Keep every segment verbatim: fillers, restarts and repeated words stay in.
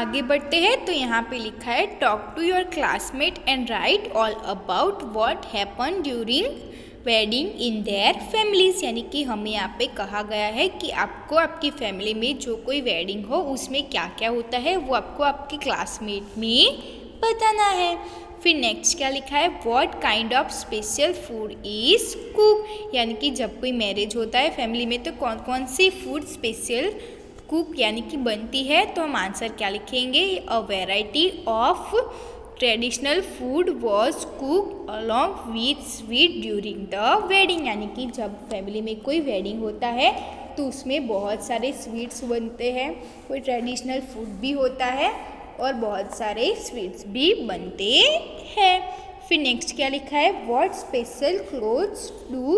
आगे बढ़ते हैं तो यहाँ पे लिखा है talk to your classmate and write all about what happen during wedding in their families. यानी कि हमें यहाँ पे कहा गया है कि आपको आपकी फैमिली में जो कोई वेडिंग हो उसमें क्या क्या होता है वो आपको आपके क्लासमेट में बताना है। फिर नेक्स्ट क्या लिखा है, what kind of special food is cook. यानी कि जब कोई मैरिज होता है फैमिली में तो कौन कौन सी फूड स्पेशल कुक यानी कि बनती है। तो हम आंसर क्या लिखेंगे, a variety of traditional food was cook along with sweet during the wedding. यानी कि जब फैमिली में कोई वेडिंग होता है तो उसमें बहुत सारे स्वीट्स बनते हैं, कोई ट्रेडिशनल फूड भी होता है और बहुत सारे स्वीट्स भी बनते हैं। फिर नेक्स्ट क्या लिखा है, what special clothes do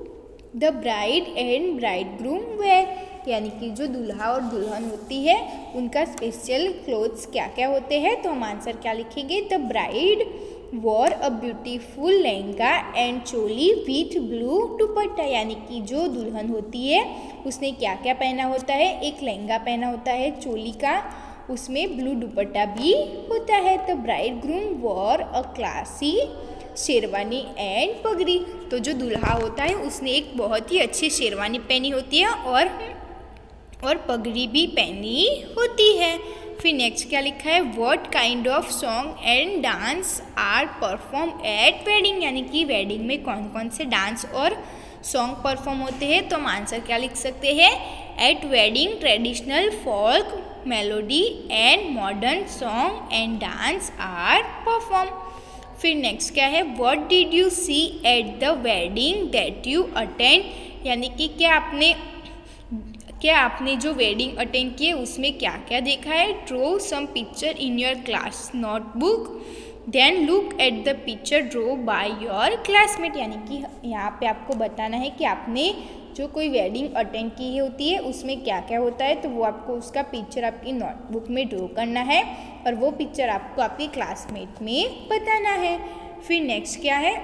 the bride and bridegroom wear. यानी कि जो दूल्हा और दुल्हन होती है उनका स्पेशल क्लोथ्स क्या क्या होते हैं। तो हम आंसर क्या लिखेंगे, the bride wore a beautiful lehenga and choli with blue dupatta. यानी कि जो दुल्हन होती है उसने क्या क्या पहना होता है, एक लहंगा पहना होता है चोली का, उसमें ब्लू दुपट्टा भी होता है। तो bridegroom wore a classy sherwani and pagdi. तो जो दूल्हा होता है उसने एक बहुत ही अच्छी शेरवानी पहनी होती है और और पगड़ी भी पहनी होती है। फिर नेक्स्ट क्या लिखा है, what kind of song and dance are perform at wedding. यानी कि वेडिंग में कौन कौन से डांस और सॉन्ग परफॉर्म होते हैं। तो हम आंसर क्या लिख सकते हैं, at wedding traditional folk melody and modern song and dance are perform. फिर नेक्स्ट क्या है, what did you see at the wedding that you attend. यानी कि क्या आपने क्या आपने जो वेडिंग अटेंड की है उसमें क्या क्या देखा है। Draw some picture in your class notebook then look at the picture draw by your classmate. यानी कि यहाँ पे आपको बताना है कि आपने जो कोई वेडिंग अटेंड की होती है उसमें क्या क्या होता है। तो वो आपको उसका पिक्चर आपकी नोटबुक में ड्रॉ करना है और वो पिक्चर आपको आपके क्लासमेट में बताना है। फिर नेक्स्ट क्या है,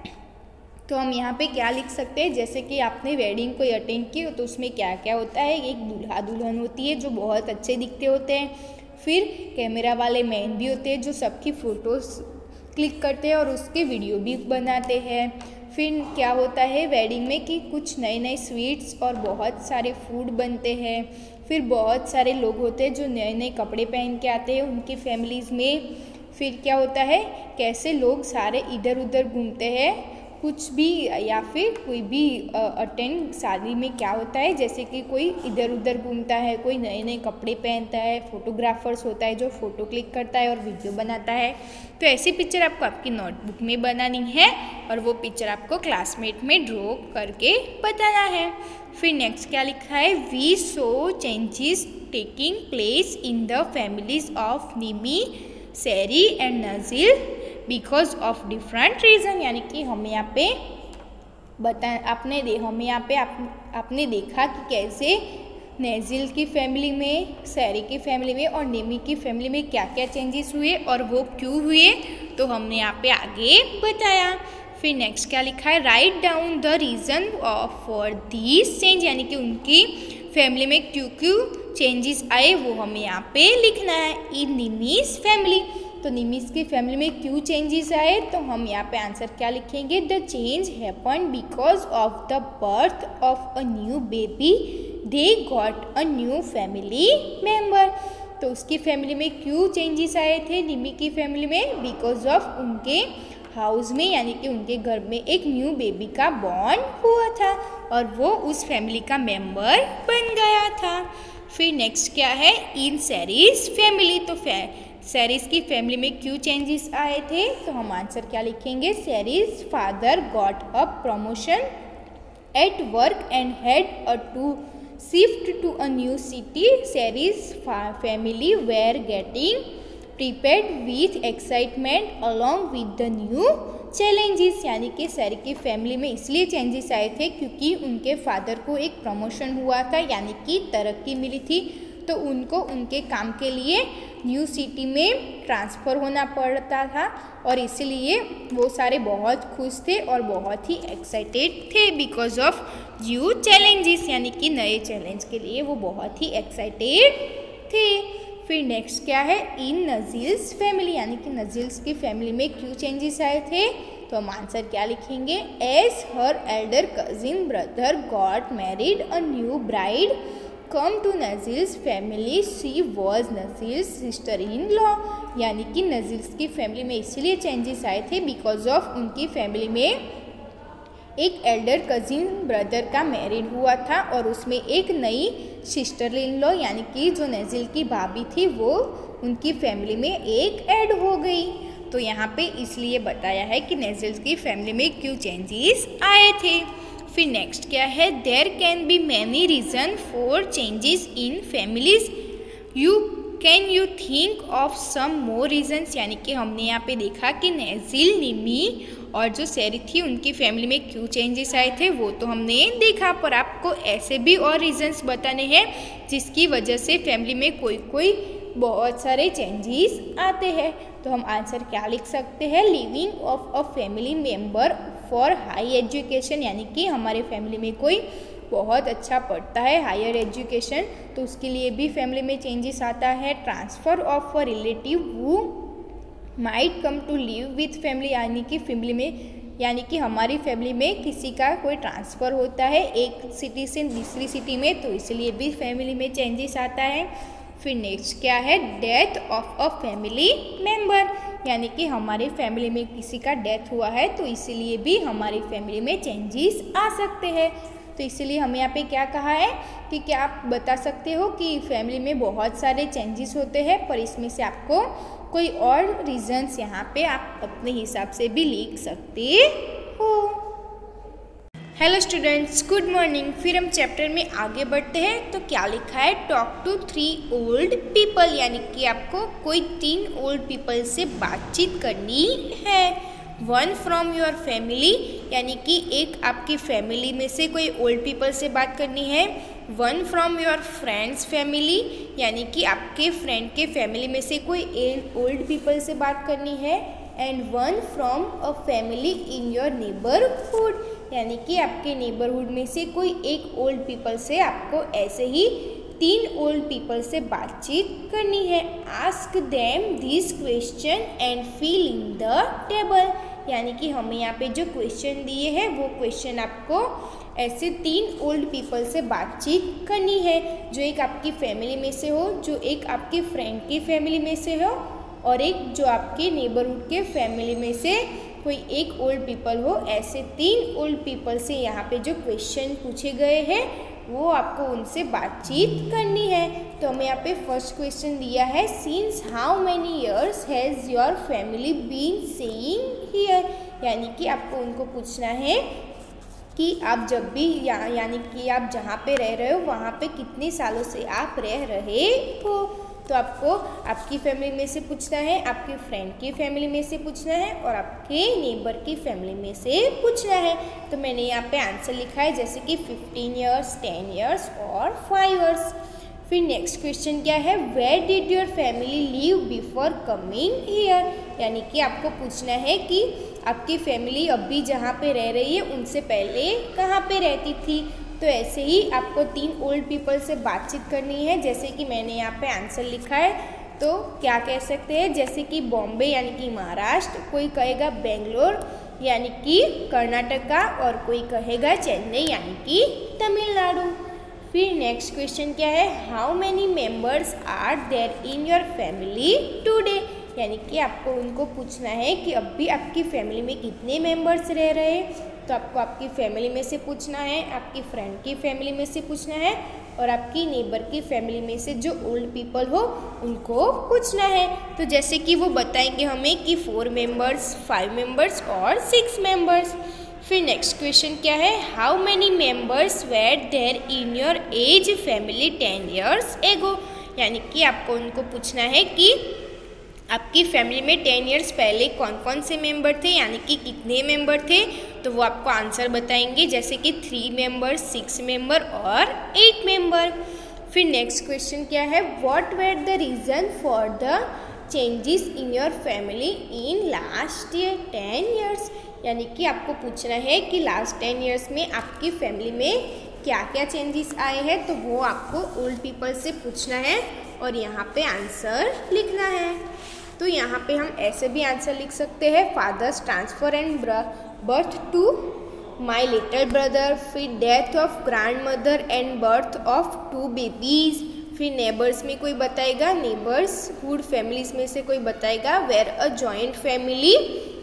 तो हम यहाँ पे क्या लिख सकते हैं, जैसे कि आपने वेडिंग कोई अटेंड की हो तो उसमें क्या क्या होता है। एक दूल्हा दुल्हन होती है जो बहुत अच्छे दिखते होते हैं। फिर कैमरा वाले मैन भी होते हैं जो सबकी फ़ोटोज़ क्लिक करते हैं और उसके वीडियो भी बनाते हैं। फिर क्या होता है वेडिंग में कि कुछ नए नए स्वीट्स और बहुत सारे फूड बनते हैं। फिर बहुत सारे लोग होते हैं जो नए नए कपड़े पहन के आते हैं उनकी फैमिलीज़ में। फिर क्या होता है, कैसे लोग सारे इधर उधर घूमते हैं कुछ भी, या फिर कोई भी अटेंड शादी में क्या होता है, जैसे कि कोई इधर उधर घूमता है, कोई नए नए कपड़े पहनता है, फोटोग्राफर्स होता है जो फ़ोटो क्लिक करता है और वीडियो बनाता है। तो ऐसी पिक्चर आपको आपकी नोटबुक में बनानी है और वो पिक्चर आपको क्लासमेट में ड्रॉ करके बताना है। फिर नेक्स्ट क्या लिखा है, we saw changes taking place in the families of Nimmi, Sairi and Nazir because of different reason. यानी कि हमें यहाँ पे बता आपने दे हमें यहाँ पे आप, आपने देखा कि कैसे नज़ील की फैमिली में, सैरी की फैमिली में और निमी की फैमिली में क्या क्या चेंजेस हुए और वो क्यों हुए, तो हमने यहाँ पे आगे बताया। फिर नेक्स्ट क्या लिखा है, write down the reason for this change. यानी कि उनकी फैमिली में क्यों क्यों चेंजेस आए वो हमें यहाँ पे लिखना है। इन निमीज फैमिली, तो निमीज की फैमिली में क्यों चेंजेस आए, तो हम यहाँ पे आंसर क्या लिखेंगे, the change happen because of the birth of a new baby they got a new family member. तो उसकी फैमिली में क्यों चेंजेस आए थे निमी की फैमिली में, बिकॉज ऑफ उनके हाउस में यानी कि उनके घर में एक न्यू बेबी का बॉर्न हुआ था और वो उस फैमिली का मेंबर बन गया था। फिर नेक्स्ट क्या है, इन सैरीज फैमिली, तो सैरीज की फैमिली में क्यों चेंजेस आए थे, तो हम आंसर क्या लिखेंगे, Sairi's father got a promotion at work and had a to shift to a new city. Sairi's family were getting prepared with excitement along with the new challenges. यानी कि सैरी की फैमिली में इसलिए चेंजेस आए थे क्योंकि उनके फादर को एक प्रमोशन हुआ था यानी कि तरक्की मिली थी, तो उनको उनके काम के लिए न्यू सिटी में ट्रांसफ़र होना पड़ता था और इसलिए वो सारे बहुत खुश थे और बहुत ही एक्साइटेड थे बिकॉज ऑफ न्यू चैलेंजेस, यानी कि नए चैलेंज के लिए वो बहुत ही एक्साइटेड थे। फिर नेक्स्ट क्या है, इन नजील्स फैमिली यानी कि नजील्स की फैमिली में क्यों चेंजेस आए थे, तो हम आंसर क्या लिखेंगे, as her elder cousin brother got married a new bride come to Nazil's family she was Nazil's sister in law, यानी कि नजील्स की फैमिली में इसीलिए चेंजेस आए थे बिकॉज ऑफ उनकी फैमिली में एक एल्डर कजिन ब्रदर का मैरिड हुआ था और उसमें एक नई सिस्टर इन लॉ यानी कि जो नजील की भाभी थी वो उनकी फैमिली में एक ऐड हो गई। तो यहाँ पे इसलिए बताया है कि नजील्स की फैमिली में क्यों चेंजेस आए थे। फिर नेक्स्ट क्या है, there can be many reason for changes in families, you can you think of some more reasons, यानी कि हमने यहाँ पे देखा कि नजील, निमी और जो सैरी थी उनकी फैमिली में क्यों चेंजेस आए थे वो तो हमने देखा, पर आपको ऐसे भी और रीजन्स बताने हैं जिसकी वजह से फैमिली में कोई कोई बहुत सारे चेंजेस आते हैं। तो हम आंसर क्या लिख सकते हैं, living of a family member for high education, यानी कि हमारे फैमिली में कोई बहुत अच्छा पढ़ता है हायर एजुकेशन तो उसके लिए भी फैमिली में चेंजेस आता है। Transfer of a relative who might come to live with family, यानी कि फैमिली में यानी कि हमारी फैमिली में किसी का कोई ट्रांसफ़र होता है एक सिटी से दूसरी सिटी में तो इसलिए भी फैमिली में चेंजेस आता है। फिर नेक्स्ट क्या है, death of a family member, यानी कि हमारे फैमिली में किसी का डेथ हुआ है तो इसीलिए भी हमारी फैमिली में चेंजेस आ सकते हैं। तो इसीलिए हमें यहाँ पे क्या कहा है कि क्या आप बता सकते हो कि फैमिली में बहुत सारे चेंजेस होते हैं पर इसमें से आपको कोई और रीजंस यहाँ पे आप अपने हिसाब से भी लिख सकते हो। Hello students, good morning. फिर हम चैप्टर में आगे बढ़ते हैं तो क्या लिखा है, talk to three old people, यानी कि आपको कोई तीन ओल्ड पीपल से बातचीत करनी है। वन फ्रॉम योर फैमिली, यानी कि एक आपकी फैमिली में से कोई ओल्ड पीपल से बात करनी है। One from your friends family, यानी कि आपके फ्रेंड के फैमिली में से कोई ओल्ड पीपल से बात करनी है। And one from a family in your neighbourhood, यानी कि आपके नेबरहुड में से कोई एक ओल्ड पीपल से आपको ऐसे ही तीन ओल्ड पीपल से बातचीत करनी है। Ask them this question and fill in the table, यानी कि हमें यहाँ पे जो क्वेश्चन दिए हैं वो क्वेश्चन आपको ऐसे तीन ओल्ड पीपल से बातचीत करनी है, जो एक आपकी फैमिली में से हो, जो एक आपके फ्रेंड की फैमिली में से हो और एक जो आपके नेबरहुड के फैमिली में से कोई एक ओल्ड पीपल हो। ऐसे तीन ओल्ड पीपल से यहाँ पे जो क्वेश्चन पूछे गए हैं वो आपको उनसे बातचीत करनी है। तो हमें यहाँ पे फर्स्ट क्वेश्चन दिया है, since how many years has your family been staying here, यानी कि आपको उनको पूछना है कि आप जब भी या, यानी कि आप जहाँ पे रह रहे हो वहाँ पे कितने सालों से आप रह रहे हो। तो आपको आपकी फैमिली में से पूछना है, आपके फ्रेंड की फैमिली में से पूछना है और आपके नेबर की फैमिली में से पूछना है। तो मैंने यहाँ पे आंसर लिखा है जैसे कि फिफ्टीन ईयर्स, टेन ईयर्स और फाइव ईयर्स। फिर नेक्स्ट क्वेश्चन क्या है, where did your family live before coming here, यानी कि आपको पूछना है कि आपकी फैमिली अभी जहाँ पे रह रही है उनसे पहले कहाँ पे रहती थी। तो ऐसे ही आपको तीन ओल्ड पीपल से बातचीत करनी है, जैसे कि मैंने यहाँ पे आंसर लिखा है। तो क्या कह सकते हैं, जैसे कि बॉम्बे यानी कि महाराष्ट्र, कोई कहेगा बेंगलोर यानी कि कर्नाटका और कोई कहेगा चेन्नई यानी कि तमिलनाडु। फिर नेक्स्ट क्वेश्चन क्या है, how many members are there in your family today, यानी कि आपको उनको पूछना है कि अभी आपकी फैमिली में कितने मेंबर्स रह रहे हैं। तो आपको आपकी फैमिली में से पूछना है, आपकी फ्रेंड की फैमिली में से पूछना है और आपकी नेबर की फैमिली में से जो ओल्ड पीपल हो उनको पूछना है। तो जैसे कि वो बताएंगे हमें कि फोर मेंबर्स, फाइव मेंबर्स और सिक्स मेंबर्स। फिर नेक्स्ट क्वेश्चन क्या है, how many members were there in your age family ten years ago, यानी कि आपको उनको पूछना है कि आपकी फैमिली में टेन ईयर्स पहले कौन कौन से मेंबर थे, यानी कि कितने मेंबर थे। तो वो आपको आंसर बताएंगे जैसे कि थ्री मेंबर, सिक्स मेंबर और एट मेंबर। फिर नेक्स्ट क्वेश्चन क्या है, what were the reason for the changes in your family in last year ten years, यानी कि आपको पूछना है कि लास्ट टेन ईयर्स में आपकी फैमिली में क्या क्या चेंजेस आए हैं। तो वो आपको ओल्ड पीपल से पूछना है और यहाँ पे आंसर लिखना है। तो यहाँ पे हम ऐसे भी आंसर लिख सकते हैं, fathers transfer and birth to my little brother, फिर death of grandmother and birth of two babies. फिर नेबर्स में कोई बताएगा, नेबर्सहुड फैमिलीज में से कोई बताएगा, where a joint family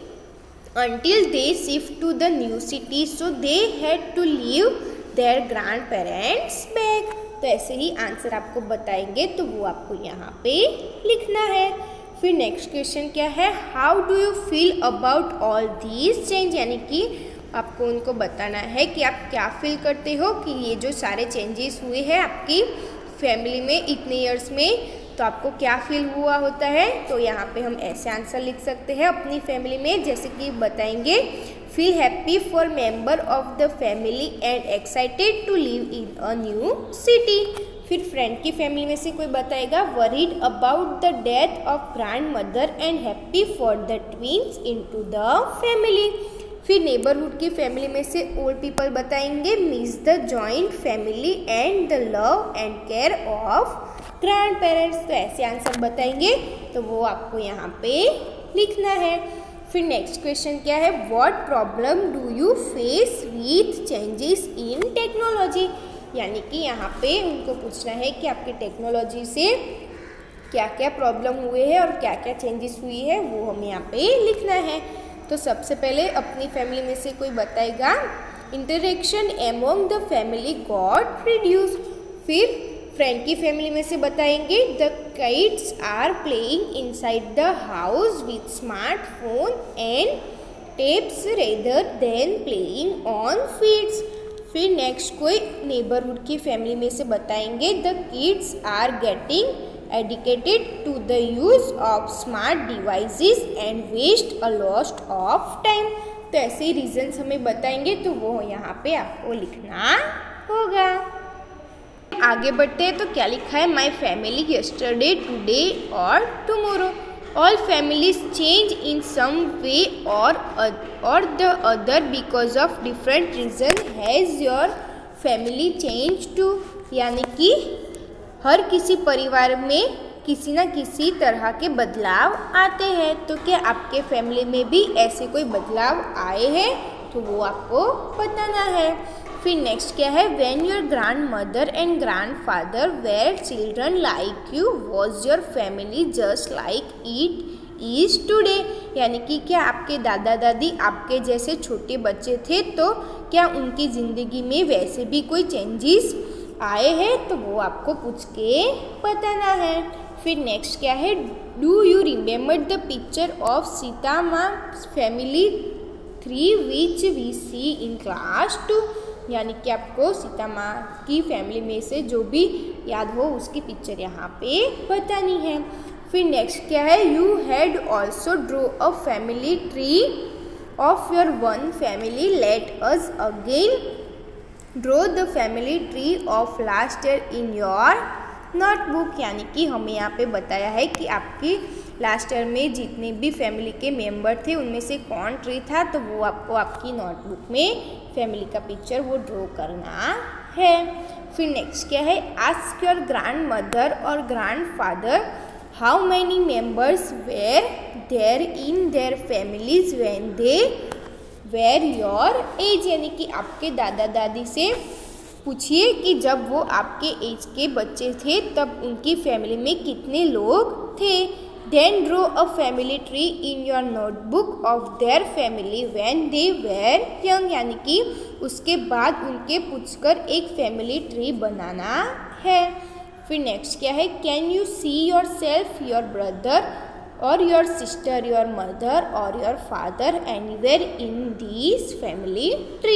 until they shift to the new city so they had to leave their grandparents back। तो ऐसे ही आंसर आपको बताएंगे, तो वो आपको यहाँ पे लिखना है। फिर नेक्स्ट क्वेश्चन क्या है, how do you feel about all these change, यानी कि आपको उनको बताना है कि आप क्या फील करते हो कि ये जो सारे चेंजेस हुए हैं आपकी फैमिली में इतने ईयर्स में, तो आपको क्या फील हुआ होता है। तो यहाँ पे हम ऐसे आंसर लिख सकते हैं अपनी फैमिली में, जैसे कि बताएंगे, feel happy for member of the family and excited to live in a new city. फिर फ्रेंड की फैमिली में से कोई बताएगा, worried about the death of grandmother and happy for the twins into the family. फिर neighbourhood की family में से ओल्ड पीपल बताएंगे, miss the joint family and the love and care of grandparents. तो ऐसे answer बताएंगे, तो वो आपको यहाँ पे लिखना है। फिर नेक्स्ट क्वेश्चन क्या है, what problem do you face with changes in technology, यानी कि यहाँ पे उनको पूछना है कि आपके टेक्नोलॉजी से क्या क्या प्रॉब्लम हुए हैं और क्या क्या चेंजेस हुई है, वो हमें यहाँ पे लिखना है। तो सबसे पहले अपनी फैमिली में से कोई बताएगा, interaction among the family got reduce. फिर फ्रेंड की फैमिली में से बताएंगे, the kids are playing inside the house with smartphone and tabs rather than playing on fields. फिर नेक्स्ट कोई नेबरहुड की फैमिली में से बताएंगे, the kids are getting addicted to the use of smart devices and waste a lot of time. तो ऐसे ही reasons हमें बताएंगे, तो वो यहाँ पे आपको लिखना होगा। आगे बढ़ते हैं, तो क्या लिखा है, माई फैमिली यस्टरडे टुडे और tomorrow, all families change in some way और और the other because of different reason, has your family change too, यानी कि हर किसी परिवार में किसी न किसी तरह के बदलाव आते हैं। तो क्या आपके फैमिली में भी ऐसे कोई बदलाव आए हैं, तो वो आपको बताना है। फिर नेक्स्ट क्या है, when your grandmother and grandfather were children like you was your family just like it is today, यानी कि क्या आपके दादा दादी आपके जैसे छोटे बच्चे थे, तो क्या उनकी ज़िंदगी में वैसे भी कोई चेंजेस आए हैं, तो वो आपको पूछ के बताना है। फिर नेक्स्ट क्या है, do you remember the picture of Sita माँ family tree which we see in class two, यानी कि आपको सीता माँ की फैमिली में से जो भी याद हो उसकी पिक्चर यहाँ पे बतानी है। फिर नेक्स्ट क्या है, you had also draw a family tree of your one family, let us again draw the family tree of last year in your notebook, यानी कि हमें यहाँ पे बताया है कि आपकी लास्ट ईयर में जितने भी फैमिली के मेंबर थे उनमें से कौन ट्री था, तो वो आपको आपकी नोटबुक में फैमिली का पिक्चर वो ड्रॉ करना है। फिर नेक्स्ट क्या है, आस्क योर ग्रैंड मदर और grandfather how many members were there in their families when they were your age, यानी कि आपके दादा दादी से पूछिए कि जब वो आपके एज के बच्चे थे तब उनकी फैमिली में कितने लोग थे। Then draw a family tree in your notebook of their family when they were young, यानी कि उसके बाद उनके पूछकर एक फैमिली ट्री बनाना है। फिर नेक्स्ट क्या है, can you see yourself your brother और योर सिस्टर योर मदर और your father anywhere in this family tree,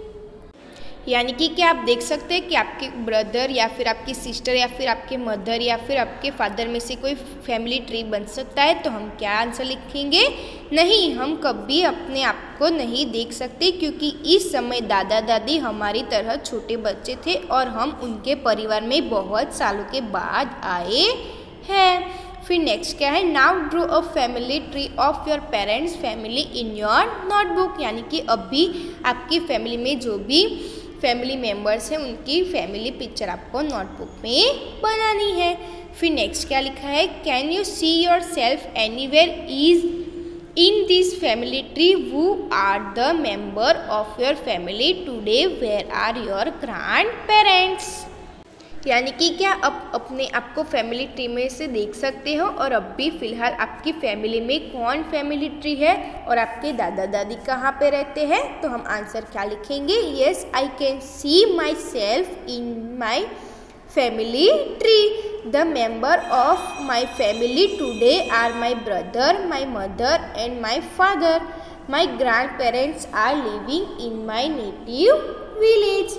यानी कि क्या आप देख सकते हैं कि आपके ब्रदर या फिर आपकी सिस्टर या फिर आपके मदर या फिर आपके फादर में से कोई फैमिली ट्री बन सकता है। तो हम क्या आंसर लिखेंगे, नहीं, हम कभी अपने आप को नहीं देख सकते क्योंकि इस समय दादा दादी हमारी तरह छोटे बच्चे थे और हम उनके परिवार में बहुत सालों के बाद आए हैं। फिर नेक्स्ट क्या है, now draw a family tree of your parents family in your notebook, यानी कि अभी आपकी फैमिली में जो भी फैमिली मेम्बर्स हैं उनकी फैमिली पिक्चर आपको नोटबुक में बनानी है। फिर नेक्स्ट क्या लिखा है, can you see yourself anywhere is in this family tree, who are the member of your family today, where are your grandparents। यानी कि क्या आप अपने आपको फैमिली ट्री में से देख सकते हो और अब भी फ़िलहाल आपकी फैमिली में कौन फैमिली ट्री है और आपके दादा दादी कहाँ पे रहते हैं। तो हम आंसर क्या लिखेंगे, yes I can see myself in my family tree. The member of my family today are my brother, my mother and my father. My grandparents are living in my native village.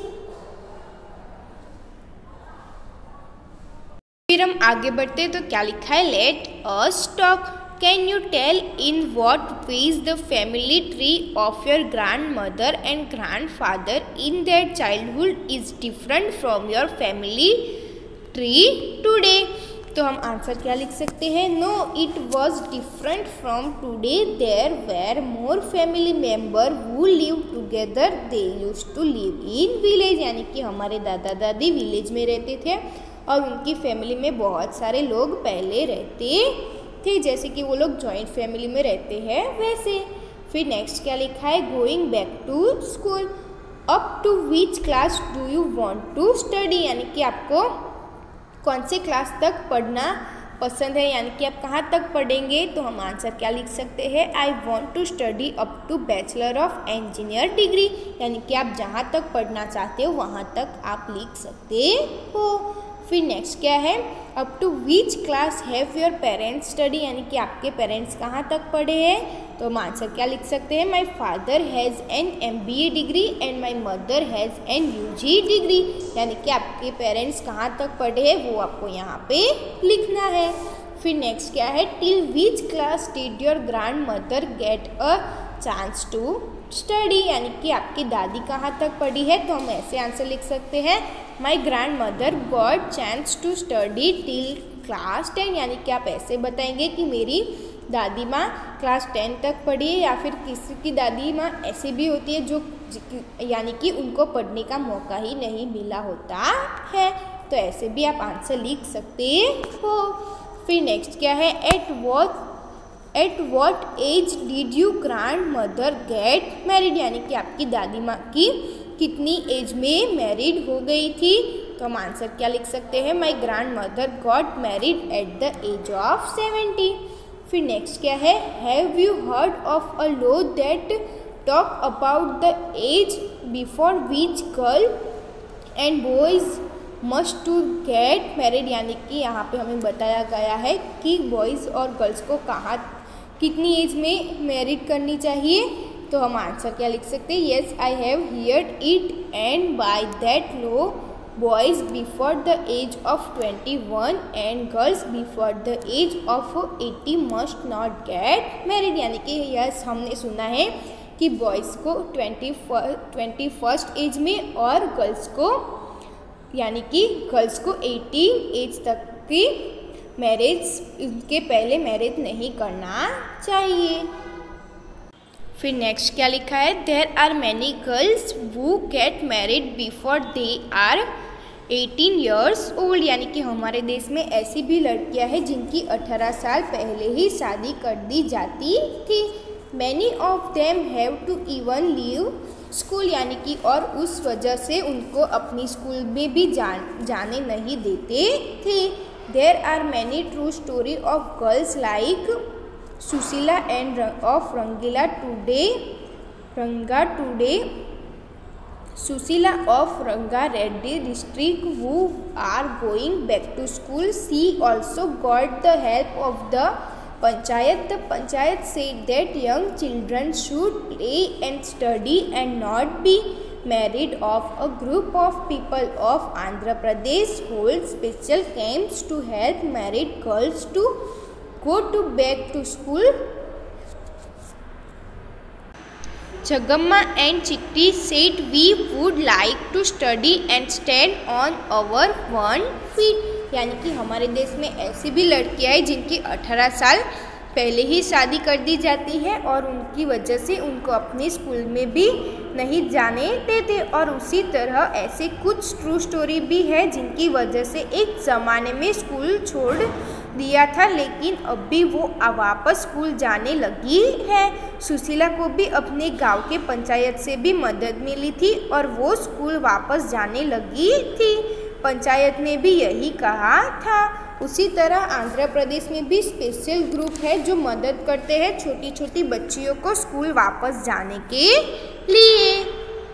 फिर हम आगे बढ़ते हैं तो क्या लिखा है, let us talk. Can you tell in what ways the family tree of your grandmother and grandfather in their childhood is different from your family tree today? तो हम आंसर क्या लिख सकते हैं, no it was different from today, there were more family member who live together, they use to live in village. यानी कि हमारे दादा दादी विलेज में रहते थे और उनकी फैमिली में बहुत सारे लोग पहले रहते थे, जैसे कि वो लोग जॉइंट फैमिली में रहते हैं वैसे। फिर नेक्स्ट क्या लिखा है, going back to school, up to which class do you want to study. यानी कि आपको कौन से क्लास तक पढ़ना पसंद है, यानी कि आप कहाँ तक पढ़ेंगे। तो हम आंसर क्या लिख सकते हैं, I want to study up to bachelor of engineer degree. यानी कि आप जहाँ तक पढ़ना चाहते हो वहाँ तक आप लिख सकते हो। फिर नेक्स्ट क्या है, up to which class have your parents study. यानी कि आपके पेरेंट्स कहाँ तक पढ़े हैं। तो हम आंसर क्या लिख सकते हैं, my father has an M B A degree and my mother has an U G degree. यानी कि आपके पेरेंट्स कहाँ तक पढ़े हैं वो आपको यहाँ पे लिखना है। फिर नेक्स्ट क्या है, till which class did your grandmother get a chance to study. यानी कि आपकी दादी कहाँ तक पढ़ी है। तो हम ऐसे आंसर लिख सकते हैं, my grandmother got chance to study till class ten. यानी कि आप ऐसे बताएंगे कि मेरी दादी माँ क्लास टेन तक पढ़ी है, या फिर किसी की दादी माँ ऐसी भी होती है जो यानी कि उनको पढ़ने का मौका ही नहीं मिला होता है। तो ऐसे भी आप आंसर लिख सकते हो। फिर नेक्स्ट क्या है, at what at what age did you grandmother get married. यानी कि आपकी दादी माँ की कितनी एज में मैरिड हो गई थी। तो हम आंसर क्या लिख सकते हैं, my grandmother got married at the age of seventy. फिर नेक्स्ट क्या है, have you heard of a law that talk about the age before which girl and boys must to get married. यानी कि यहाँ पे हमें बताया गया है कि बॉयज़ और गर्ल्स को कहाँ कितनी एज में मैरिड करनी चाहिए। तो हम आंसर क्या लिख सकते हैं, yes I have heard it and by that law boys before the age of twenty one and girls before the age of eighty must not get married. यानी कि यस हमने सुना है कि बॉयज़ को ट्वेंटी ट्वेंटी फर्स्ट एज में और girls को यानी कि गर्ल्स को एटीन एज तक की मैरिज इनके पहले मैरिज नहीं करना चाहिए। फिर नेक्स्ट क्या लिखा है, there are many girls who get married before they are eighteen years old. यानी कि हमारे देश में ऐसी भी लड़कियां हैं जिनकी अठारह साल पहले ही शादी कर दी जाती थी। Many of them have to even leave school. यानी कि और उस वजह से उनको अपनी स्कूल में भी जान जाने नहीं देते थे। There are many true story of girls like Sushila and of Rangila today Ranga today Sushila of Ranga Reddy district who are going back to school. She also got the help of the panchayat. The panchayat said that young children should play and study and not be married. Of a group of people of Andhra Pradesh hold special camps to help married girls to go to back to school. Jagamma and Chitti said we would like to study and stand on our one feet. यानी कि हमारे देश में ऐसी भी लड़कियां हैं जिनकी अठारह साल पहले ही शादी कर दी जाती है और उनकी वजह से उनको अपने स्कूल में भी नहीं जाने देते। और उसी तरह ऐसे कुछ ट्रू स्टोरी भी है जिनकी वजह से एक ज़माने में स्कूल छोड़ दिया था, लेकिन अब भी वो वापस स्कूल जाने लगी है। सुशीला को भी अपने गांव के पंचायत से भी मदद मिली थी और वो स्कूल वापस जाने लगी थी। पंचायत ने भी यही कहा था। उसी तरह आंध्र प्रदेश में भी स्पेशल ग्रुप है जो मदद करते हैं छोटी छोटी बच्चियों को स्कूल वापस जाने के लिए।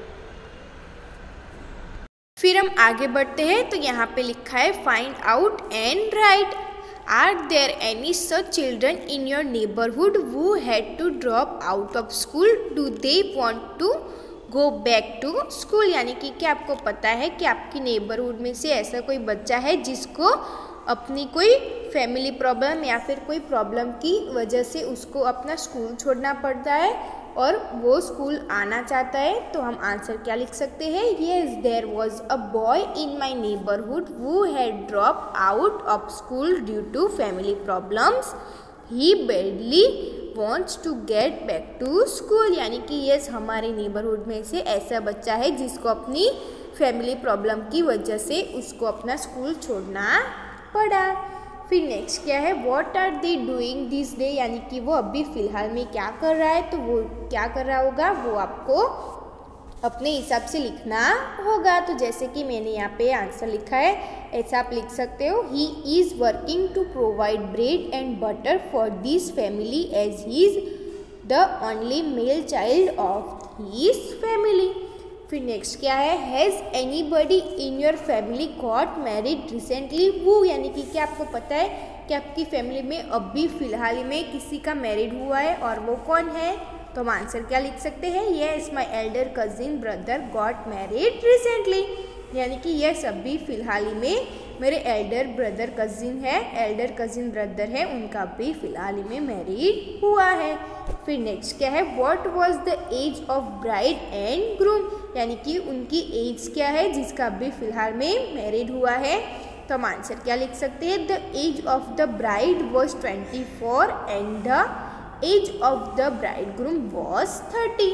फिर हम आगे बढ़ते हैं तो यहाँ पे लिखा है find out and write. Are there any such children in your neighbourhood who had to drop out of school? Do they want to go back to school? यानी कि क्या आपको पता है कि आपकी नेबरहुड में से ऐसा कोई बच्चा है जिसको अपनी कोई फैमिली प्रॉब्लम या फिर कोई प्रॉब्लम की वजह से उसको अपना स्कूल छोड़ना पड़ता है और वो स्कूल आना चाहता है? तो हम आंसर क्या लिख सकते हैं? Yes, there was a boy in my neighbourhood who had drop out of school due to family problems. He badly wants to get back to school. यानी कि येस, हमारे नेबरहुड में से ऐसा बच्चा है जिसको अपनी फैमिली प्रॉब्लम की वजह से उसको अपना स्कूल छोड़ना पड़ा। फिर नेक्स्ट क्या है? What are they doing this day? यानी कि वो अभी फ़िलहाल में क्या कर रहा है, तो वो क्या कर रहा होगा वो आपको अपने हिसाब से लिखना होगा। तो जैसे कि मैंने यहाँ पे आंसर लिखा है, ऐसा आप लिख सकते हो। He is working to provide bread and butter for this family as he is the only male child of his family. फिर नेक्स्ट क्या है? Has anybody in your family got married recently? वो यानी कि क्या आपको पता है कि आपकी फैमिली में अभी फ़िलहाल में किसी का मैरिड हुआ है और वो कौन है? तो हम आंसर क्या लिख सकते हैं? Yes, my elder cousin brother got married recently. यानी कि यस, अभी फ़िलहाल में मेरे एल्डर ब्रदर कजिन है एल्डर कजिन ब्रदर है उनका भी फ़िलहाल में मैरिड हुआ है। फिर नेक्स्ट क्या है? What was the age of bride and groom? यानी कि उनकी एज क्या है जिसका अभी फ़िलहाल में मैरिड हुआ है? तो हम आंसर क्या लिख सकते हैं? The age of the bride was twenty four and the age of the bridegroom was thirty.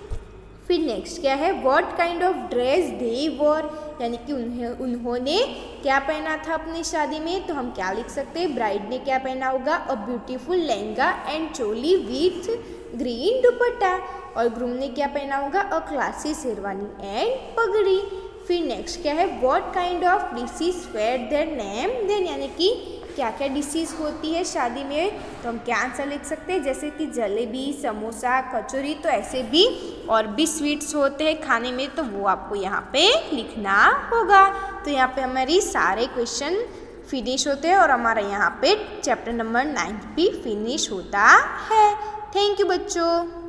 फिर नेक्स्ट क्या है? What kind of dress they wore? यानी कि उन्हें उन्होंने क्या पहना था अपनी शादी में? तो हम क्या लिख सकते हैं? ब्राइड ने क्या पहना होगा? A beautiful lehenga and choli with green dupatta. और ग्रूम ने क्या पहना होगा? अ क्लासी शेरवानी एंड पगड़ी। फिर नेक्स्ट क्या है? What kind of dishes fair there name then? यानी कि क्या क्या डिशेज होती है शादी में? तो हम क्या आंसर लिख सकते हैं? जैसे कि जलेबी, समोसा, कचौरी, तो ऐसे भी और भी स्वीट्स होते हैं खाने में, तो वो आपको यहाँ पे लिखना होगा। तो यहाँ पे हमारी सारे क्वेश्चन फिनिश होते हैं और हमारा यहाँ पे चैप्टर नंबर नाइन भी फिनिश होता है। थैंक यू बच्चों।